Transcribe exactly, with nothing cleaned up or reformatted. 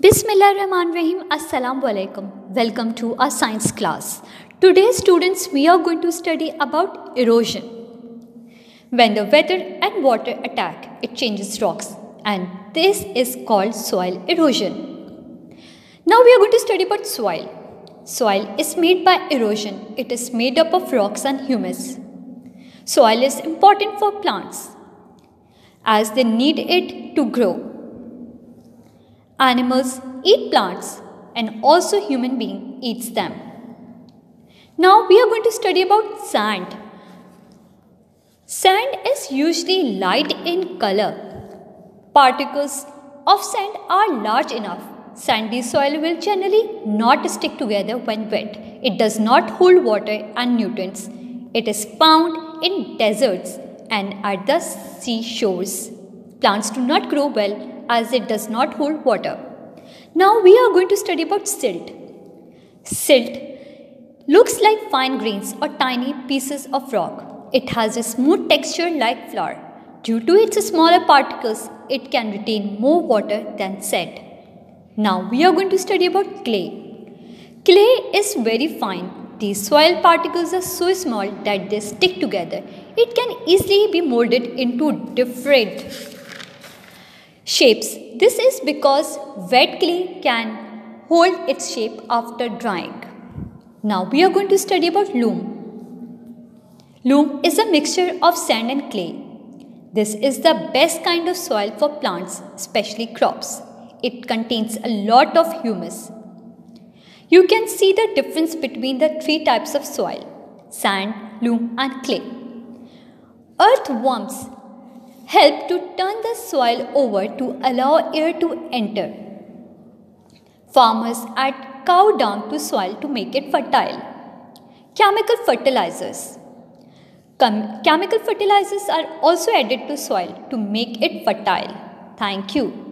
Bismillahirrahmanirrahim. Assalamu alaikum. Welcome to our science class. Today, students, we are going to study about erosion. When the weather and water attack, it changes rocks, and this is called soil erosion. Now we are going to study about soil. Soil is made by erosion. It is made up of rocks and humus. Soil is important for plants as they need it to grow. Animals eat plants and also human being eats them. Now we are going to study about sand. Sand is usually light in color. Particles of sand are large enough. Sandy soil will generally not stick together when wet. It does not hold water and nutrients. It is found in deserts and at the seashores. Plants do not grow well as it does not hold water. Now we are going to study about silt. Silt looks like fine grains or tiny pieces of rock. It has a smooth texture like flour. Due to its smaller particles, it can retain more water than sand. Now we are going to study about clay. Clay is very fine. These soil particles are so small that they stick together. It can easily be molded into different shapes. This is because wet clay can hold its shape after drying. Now we are going to study about loam. Loam is a mixture of sand and clay. This is the best kind of soil for plants, especially crops. It contains a lot of humus. You can see the difference between the three types of soil: sand, loam and clay. Earthworms help to turn the soil over to allow air to enter. Farmers add cow dung to soil to make it fertile. Chemical fertilizers. Chem- chemical fertilizers are also added to soil to make it fertile. Thank you.